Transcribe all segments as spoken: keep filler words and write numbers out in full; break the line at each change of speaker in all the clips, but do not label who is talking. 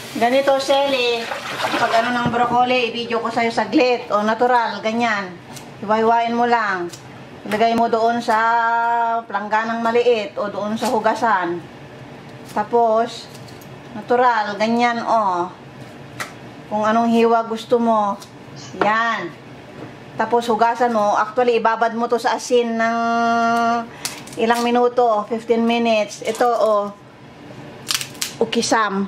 Ganito, Shelly. Pag ano ng broccoli, i-video ko sa'yo saglit. O, natural, ganyan. Hiwa-hiwain mo lang. Ilagay mo doon sa plangganang maliit o doon sa hugasan. Tapos, natural, ganyan, o. Kung anong hiwa gusto mo. Yan. Tapos, hugasan mo. Actually, ibabad mo to sa asin ng ilang minuto. fifteen minutes. Ito, o. Ukisam.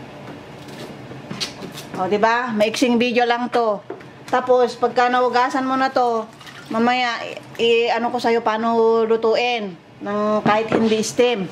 O, diba? Maiksing video lang to. Tapos, pagka nahugasan mo na to, mamaya, i-ano ko sa'yo paano lutuin ng kahit hindi steam.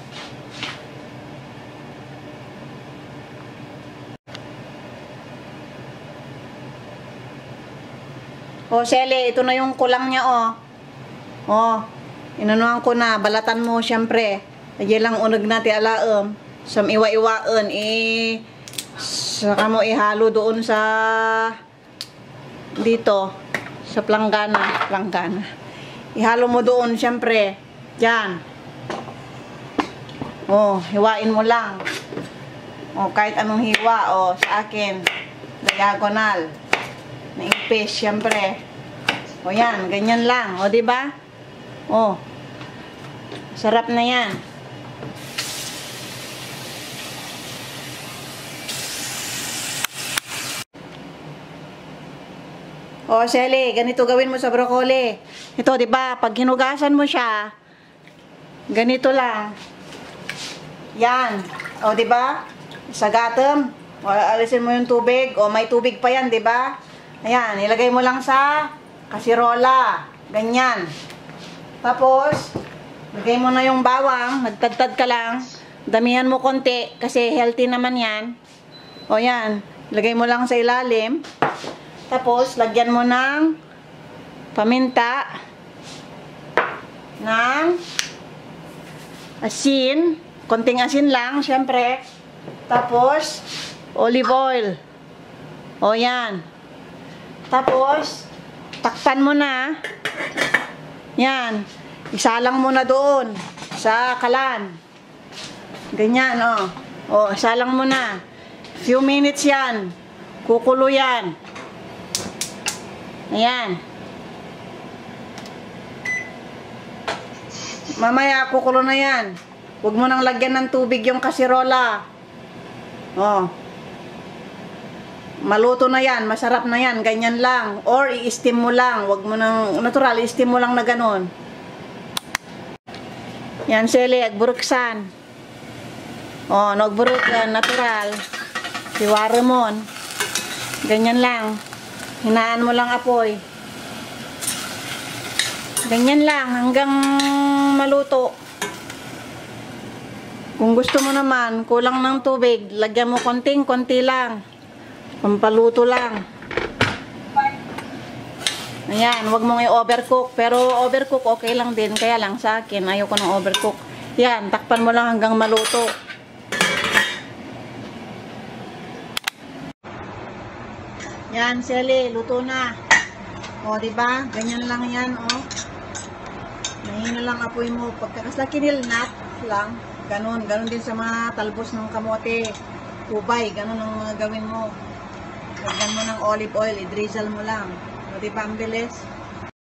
O, Shelly, ito na yung kulang niya, o. O, inanuhan ko na. Balatan mo, syempre. Lagyan lang unag natin alaam. Sam iwa-iwaan, eh, saka mo ihalo doon sa dito sa planggana, planggana. Ihalo mo doon syempre. Diyan. Oh, hiwain mo lang. Oh, kahit anong hiwa, oh, sa akin diagonal. Na impis syempre. Oh, yan, ganyan lang. Oh, di ba? Oh. Sarap na 'yan. O, Shelly, ganito gawin mo sa broccoli. Ito, di ba? Pag hinugasan mo siya, ganito lang. Yan. O, di ba? Sagatam. O, alisin mo yung tubig. O, may tubig pa yan, di ba? Ayan, ilagay mo lang sa kasirola. Ganyan. Tapos, lagay mo na yung bawang. Nagtadtad ka lang. Damihan mo konti, kasi healthy naman yan. O, yan. Lagay mo lang sa ilalim. Tapos, lagyan mo ng paminta, ng asin, konting asin lang, syempre. Tapos, olive oil. O, yan. Tapos, takpan mo na. Yan. Isalang mo na doon sa kalan. Ganyan, o. O, isalang mo na. Few minutes yan. Kukulo yan. Ayan. Mamaya, kukulo na yan. Huwag mo nang lagyan ng tubig yung kasirola. Oh. Maluto na yan. Masarap na yan. Ganyan lang. Or, i-steam mo lang. Huwag mo nang, natural, i-steam mo lang na ganun. Yan, Shelly. Agburuksan. Oh, nagburuk, natural. Siwaremon. Ganyan lang. Hinaan mo lang apoy. Ganyan lang hanggang maluto. Kung gusto mo naman, kulang ng tubig, lagyan mo konting-konti lang. Pampaluto lang. Ayan, wag mong i-overcook. Pero overcook okay lang din. Kaya lang sa akin, ayoko ng overcook. Yan, takpan mo lang hanggang maluto. Yan, Shelly, luto na. O, diba? Ganyan lang yan, o. Mahina lang apoy mo. Pagkakasla kinilnat lang. Ganon. Ganon din sa mga talbos ng kamote. Kubay. Ganon ang gawin mo. Lagyan mo ng olive oil. I-drizzle mo lang. O, diba? Ang bilis.